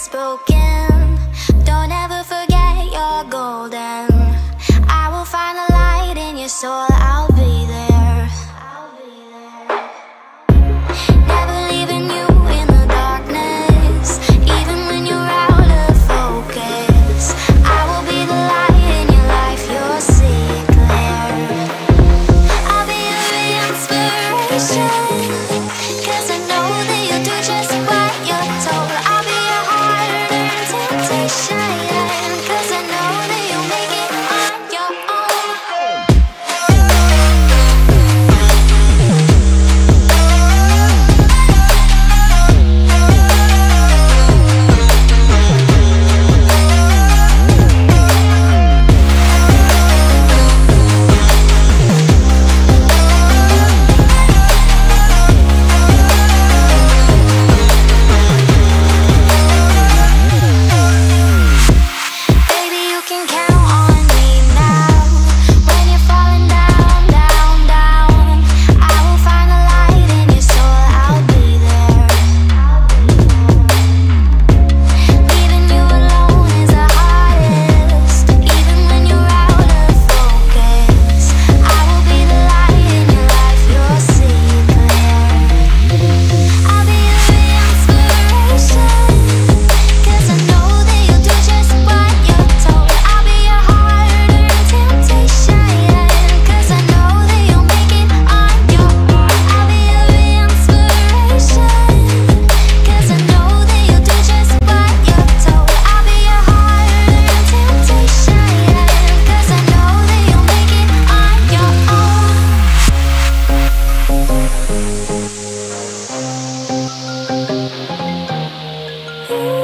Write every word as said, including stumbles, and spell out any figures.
is broken. Don't ever forget you're golden. I will find the light in your soul, I'll be there. Never leaving you in the darkness, even when you're out of focus. I will be the light in your life, you'll see it clear. I'll be your inspiration, 'cause I know that you'll do just what you're told. I'll be your heart and temptation, 'cause I know that you'll make it on your own. Baby, you can count on me now. When you're falling down, down, down, I will find the light in your soul, I'll be there. Leaving you alone is the hardest, even when you're out of focus. I will be the light in your life, you'll see it clear. I'll be your inspiration, 'cause I know that you'll do just what you're told. I'll be your heart and temptation, 'cause I know that you'll make it on your own. I'll be your inspiration, 'cause I know that you'll do just what you're told. I'll be your heart and temptation, 'cause I know that you'll make it on your own.